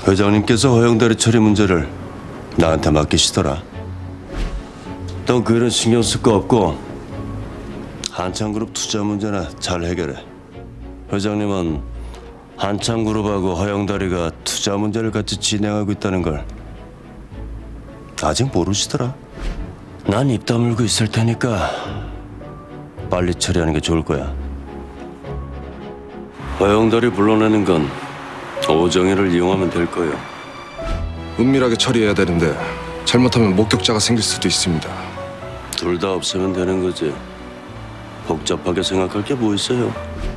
회장님께서 허영다리 처리 문제를 나한테 맡기시더라. 넌 그런 신경 쓸 거 없고 한창그룹 투자 문제나 잘 해결해. 회장님은 한창그룹하고 허영다리가 투자 문제를 같이 진행하고 있다는 걸 아직 모르시더라. 난 입 다물고 있을 테니까 빨리 처리하는 게 좋을 거야. 허영다리 불러내는 건 오정희를 이용하면 될 거예요. 은밀하게 처리해야 되는데 잘못하면 목격자가 생길 수도 있습니다. 둘 다 없으면 되는 거지. 복잡하게 생각할 게 뭐 있어요?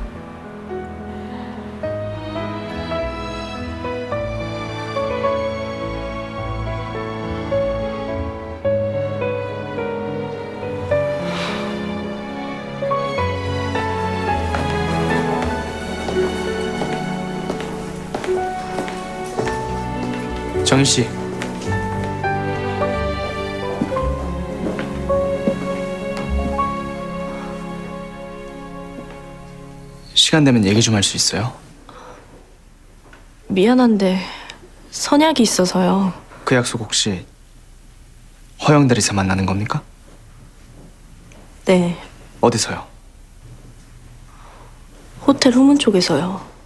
정일 씨. 시간 되면 얘기 좀 할 수 있어요? 미안한데 선약이 있어서요. 그 약속 혹시 허영다리에서 만나는 겁니까? 네, 어디서요? 호텔 후문 쪽에서요.